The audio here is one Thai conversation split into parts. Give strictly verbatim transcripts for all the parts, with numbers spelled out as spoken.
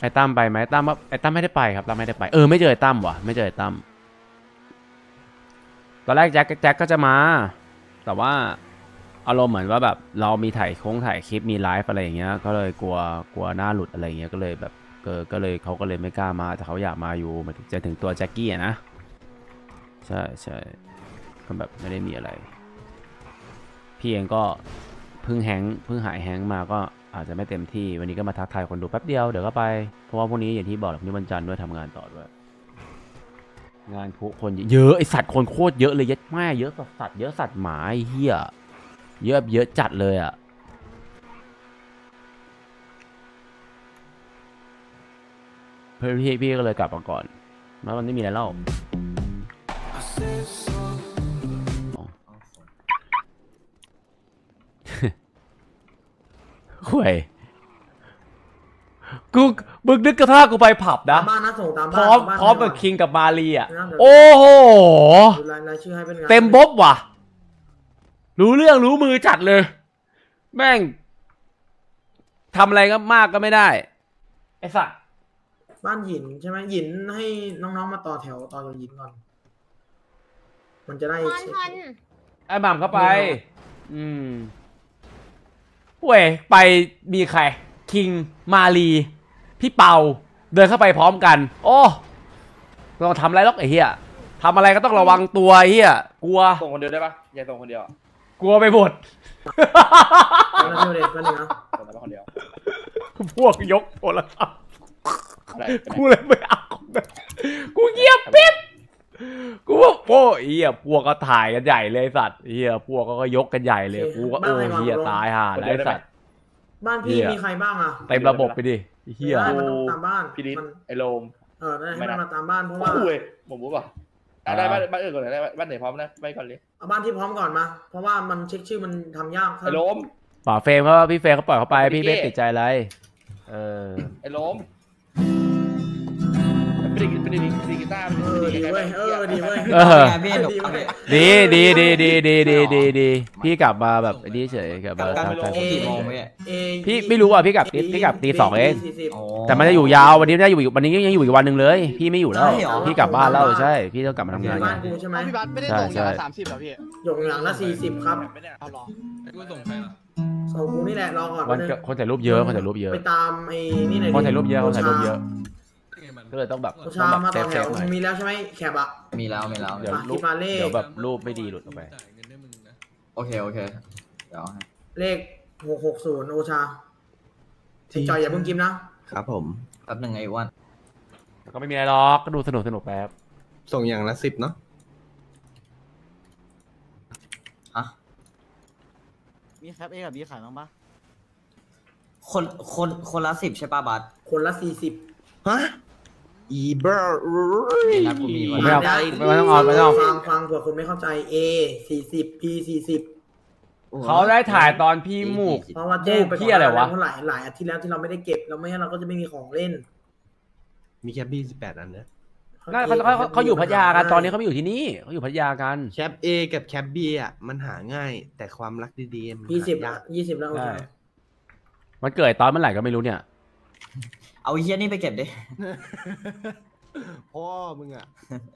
ไอ้ตั้มไปไหมตั้มว่าไอ้ตั้มไม่ได้ไปครับตั้มไม่ได้ไปเออไม่เจอไอ้ตั้มว่ะไม่เจอไอ้ตั้มตอนแรกแจ็คแจ็คก็จะมาแต่ว่าอารมณ์เหมือนว่าแบบเรามีถ่ายโค้งถ่ายคลิปมีไลฟ์อะไรอย่างเงี้ยก็เลยกลัวกลัวหน้าหลุดอะไรอย่างเงี้ยก็เลยแบบเออก็เลยเขาก็เลยไม่กล้ามาแต่เขาอยากมาอยู่มาถึงจะถึงตัวแจ็คกี้อะนะใช่ใช่ก็แบบไม่ได้มีอะไรพี่เองก็เพิ่งแฮงเพิ่งหายแฮงมาก็อาจจะไม่เต็มที่วันนี้ก็มาทักทายคนดูแป๊บเดียวเดี๋ยวก็ไปเพราะว่าพรุ่งนี้อย่างที่บอกพรุ่งนี้วันจันทร์ด้วยทำงานต่อด้วยงานคนเยอะไอสัตว์คนโคตรเยอะเลยเยอะแม่เยอะสัตว์เยอะสัตว์หมาไอ้เหี้ยเยอะเยอะจัดเลยอ่ะเพื่อนพี่พี่ก็เลยกลับมาก่อนแล้วมันไม่มีอะไรเล่าห่วยกูมึงนึกกระทั่งกูไปผับนะบ้านนะส่งตามพร้อมพร้อมกับคิงกับมารีอ่ะโอ้โหเต็มบ๊อบว่ะรู้เรื่องรู้มือจัดเลยแม่งทำอะไรก็มากก็ไม่ได้ไอ้สัสบ้านหยินใช่ไหมหยินให้น้องๆมาต่อแถวต่อจากหยินก่อนมันจะได้ไอ้หม่ำเข้าไปอืมเว้ยไปมีใครคิงมารีพี่เปาเดินเข้าไปพร้อมกันโอ้เราทำอะไรหรอกไอ้เหี้ยทำอะไรก็ต้องระวังตัวไอ้เหี้ยกลัวส่งคนเดียวได้ปะอย่าส่งคนเดียวกลัวไปหมดแล้วเดียวเด็กกันนะส่งแต่คนเดียวพวกยกโทรศัพท์กูเลยไม่เอากูเงียบปิ๊บกูว่าโอ้เหี้ยพวกก็ถ่ายกันใหญ่เลยสัตว์เหี้ยพวกก็ยกกันใหญ่เลยกูก็โอ้เหี้ยตายห่าไอ้สัตว์บ้านพี่มีใครบ้างอ่ะเต็มระบบไปดิเหี้ยมันต้องตามบ้านพี่ดิษไอโลมเออได้ให้มันมาตามบ้านเพราะว่าโอ้ยผมรู้ป่ะได้บ้านบ้านอื่นก่อนได้บ้านไหนพร้อมนะไปก่อนเลยเอาบ้านที่พร้อมก่อนมาเพราะว่ามันเช็คชื่อมันทำยากไอโลมป่าเฟรมเพราะว่าพี่เฟรมเขาปล่อยเขาไปพี่ไม่ติดใจอะไรเออไอโลมไม่ได้ไม่ได้ดีกีตาร์เออดีเว้ยเออดีเว้ยดีดีดีดีดีดีดีดีพี่กลับมาแบบนี้เฉยกลับมาทำการพี่ไม่รู้อ่ะพี่กลับพี่กลับตีสองเองแต่มันจะอยู่ยาววันนี้ได้อยู่วันนี้ยังอยู่อีกวันหนึ่งเลยพี่ไม่อยู่แล้วพี่กลับบ้านแล้วใช่พี่ต้องกลับมาทำงานบ้านกูใช่ไหมพี่บัสไม่ได้ส่งอย่างละสามสิบหรอพี่หยกอย่างละสี่สิบครับเอาหรอกูส่งใครล่ะส่งกูนี่แหละรอก่อนคนถ่ายรูปเยอะคนถ่ายรูปเยอะไปตามไอ้นี่ไหนคนถ่ายรูปเยอะคนถ่ายรูปเยอะก็เลยต้องแบบชามาต่อแถวมีแล้วใช่ไหมแคบอะมีแล้วมีแล้วเดี๋ยวรูปเดี๋ยวแบบรูปไม่ดีหลุดออกไปโอเคโอเคเดี๋ยวเลขหกหกศูนย์โอชาจอยอย่าเพิ่งกินนะครับผมแป๊บหนึ่งไอ้วันก็ไม่มีอะไรหรอกก็ดูสนุกสนุกแป๊บส่งอย่างละสิบเนาะฮะมีแคปเอกับบีขายบ้างปะคนคนคนละสิบใช่ป่ะบัสคนละสี่สิบฮะอีเบอร์ไม่เอาไม่ต้องเอาไม่ต้องฟังฟังเผื่อคนไม่เข้าใจ A สี่สิบ P สี่สิบเขาได้ถ่ายตอนพี่มูกเพราะว่าแจ้งไปก่อนแล้วหลายหลายอาทิตย์แล้วที่เราไม่ได้เก็บเราไม่ให้เราก็จะไม่มีของเล่นมีแคปบี้สิบแปดอันนะน่าเขาเขาเขาอยู่พัทยากันตอนนี้เขาไม่อยู่ที่นี่เขาอยู่พัทยากันแคป A กับแคป B อ่ะมันหาง่ายแต่ความรักดีๆมันยี่สิบยี่สิบแล้วมันเกิดตอนเมื่อไหร่ก็ไม่รู้เนี่ยเอาเฮียนี่ไปเก็บดิพ่อมึงอ่ะ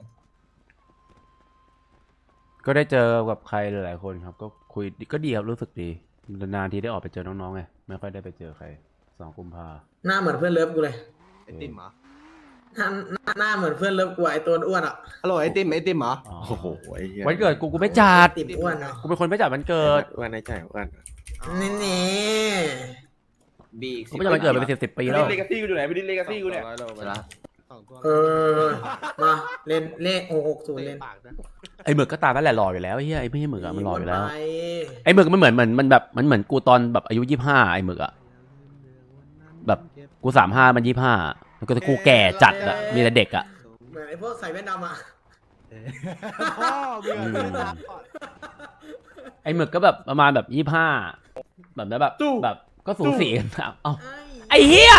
ก็ได้เจอกับใครหลายๆคนครับก็คุยก็ดีครับรู้สึกดีนานๆทีได้ออกไปเจอน้องๆไงไม่ค่อยได้ไปเจอใครสองกุมภาหน้าเหมือนเพื่อนเลิฟกูเลยไอติมเหรอหน้าหน้าเหมือนเพื่อนเลิฟกูไอตัวอ้วนอ่ะฮัลโหลไอติมไอติมเหรอโอ้โหวันเกิดกูกูไม่จัดติมอ้วนนะกูเป็นคนไม่จัดวันเกิดอ้วนในใจอ้วนนี่นี่บีเขาไม่จัดวันเกิดไปเป็นสิบสิบปีแล้วเลกาซี่กูอยู่ไหนไปดิเลกาซี่กูเนี่ยเออมาเล่นเลขหกหกศูนย์เล่นไอหมึกก็ตามนั่นแหละหล่ออยู่แล้วไอ้เหี้ยไอ้ไม่ใช่หมึกอะมันหล่ออยู่แล้วไอหมึกมันเหมือนเหมือนมันแบบมันเหมือนกูตอนแบบอายุยี่สิบห้าไอหมึกอะแบบกูสามห้ามันยี่สิบห้ามันก็จะกูแก่จัดอะมีแต่เด็กอะเหมือนไอพวกใส่แว่นดำอะไอหมึกก็แบบประมาณแบบยี่สิบห้าแบบนั้นแบบแบบก็สูสีกันเอ้าไอเหี้ย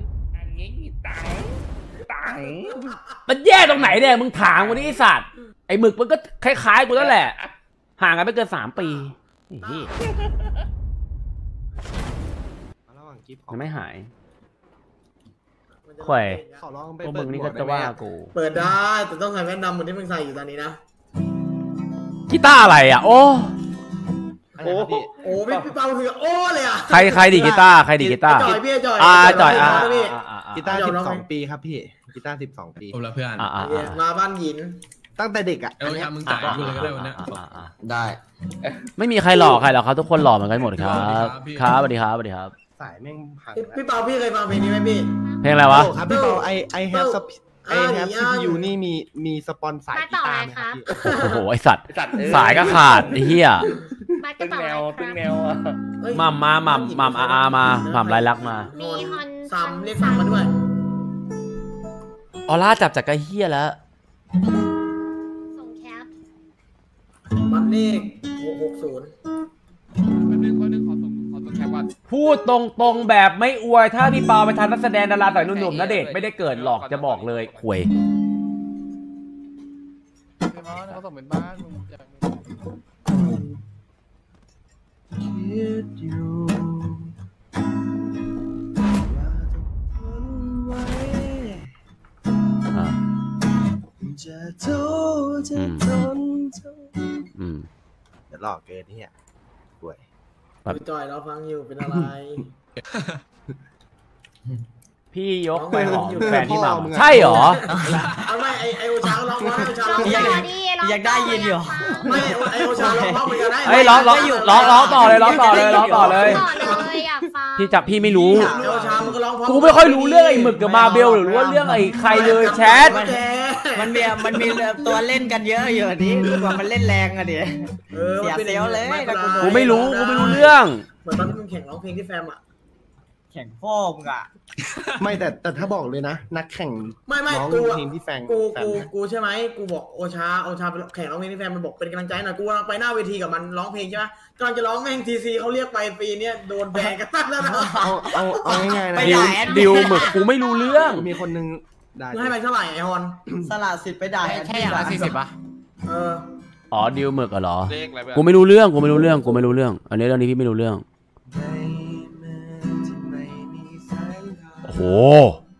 มันแย่ตรงไหนเนี่ยมึงถามกูนี่ไอสัตว์ไอหมึกมันก็คล้ายๆกูแล้วแหละห่างกันไม่เกินสามปียังไม่หายข่อยขอร้องไปพวกเปิมึดงนี่หมก็วกจะได้ไหมว่าอะกูเปิดได้แต่ต้องใส่แว่นดำเหมือนที่มึงใส่อยู่ตอนนี้นะกีตาร์อะไรอ่ะโอ้อะไรครับพี่โอ้พี่พี่เปาคือโอ้เลยอ่ะใครใครดีดกีตาร์ใครดีดกีตาร์จ่อยพี่จ่อยอ่าจ่อยอ่าจ่พี่อ่าอ่าอ่ากีตาร์เดี๋ยวสิบเราสไปองปีครับพี่กีตาร์สิบสองปีโอ้ละเพื่อนอ่าอ่าเนี่ยมาบ้านหยินตั้งแต่เด็กอ่ะเออมึงจ่ายกูเลยก็ได้วันเนี้ยอ่าอ่าได้ไม่มีใครหล่อใครหรอกครับทุกคนหล่อเหมือนกันหมดครับสวัสดีครับพี่ครับสวัสดีครับสวัสดีครับสายแม่งพังพี่แล้วพี่เปาพี่เคยฟังเพลงนี้ไหมพี่เพลงอะไรวะโอ้ครับพี่เปาไอไอแฮปไอแฮปอ่าซีพียูนี่มีมีสปอนสายมากีต่อตาเลร์ยไหมคครัรับบ พี่โอ้โหไอสัตว์ไอ้สัตว์เอ้สายก็ขาดไอ้เหี้ยมาตึ้งจะต่อแนเลวยคตึ้งรับแนวอ่ะเฮ้ยหม่ำมาหม่ำหม่ำอาอามาหม่ำลายลักษณ์มามีฮอนซ้ำเรียกซ้ำมาด้วยออร่าจับจากไอ้เหี้ยแล้วส่งแคปบัตรเลขหกหกศูนย์คนนึงคนนึงขอส่งขอส่งแคปก่อนพูดตรงๆแบบไม่อวยถ้าพี่เปาไปทำนักแสดงดาราต่อยหนุ่มๆนะเด็กไม่ได้เกิดหรอกจะบอกเลยควยเขาส่งเป็นบ้านมึงอยากคิดอยู่ว่าต้องทนไว้อ่าจะทุกข์จะทนจะอืมเดี๋ยวหลอกเกินที่อ่ะป่วยครับพี่จ่อยเราฟังอยู่เป็นอะไรพี่ยกไปหอมน้องแฟนที่หพ่อมึงม่ำอะใช่เหรอเอาไม่ไอไอโอชาก็ร้องเพราะไอโอชาลร้ออง งต่เพราะอดิลองอยากได้ยินอยู่ไม่ไอโอชาร้องเพราะเหมือนกันนะเฮ้ยร้องร้องร้องร้องต่อเลยร้องต่อเลยร้องต่อเลยต่อเลยอยากฟังพี่จับพี่ไม่รู้ไอโอชามันก็ร้องเพราะกูไม่ค่อยรู้เรื่องไอ้หมึกกับมาเบลหรือว่าเรื่องไอ้ใครเลยแชทแกมันมีมันมีตัวเล่นกันเยอะอยู่นี่กว่ามันเล่นแรงอะดิเออเสียเซลล์เลยไม่ป็นรกูไม่รู้กูไม่รู้เรื่องเหมือนตอนที่มึงแข่งร้องเพลงที่แฟมอ่ะแข่งพ่อมึงอะไม่แต่แต่ถ้าบอกเลยนะ นักแข่งไม่ไม่ร้องกูอะเพลงที่แฟงกูแฟกูนนะกูใช่ไหมกูบอกโอชาโอชาไปแข่งร้องเพลงที่แฟนมันบอกเป็นกำลังใจหน่อยกูกำลังไปหน้าเวทีกับมันร้องเพลงใช่ไหมกำลังจะร้องแม่งทีซีเขาเรียกไปปีเนี้ยโดนแบนกันตั้งแล้วนะเอาเอาเอาง่ายๆนะไปดิวด่าแอดดิวหมึกกูไม่รู้เรื่องมีคนนึงได้มึงให้ไปเท่าไหร่ไอฮอนสละสิทธิ์ไปด่าแค่อย่างละสี่สิบป่ะเอออ๋อดิวหมึกอะเหรอเลขอะไรแบบกูไม่รู้เรื่องกูไม่รู้เรื่องกูไม่รู้เรื่อง อันนี้เรื่องนี้พี่ไม่รู้เรื่องในเมืองที่ไม่มีแสงดาวโอ้โห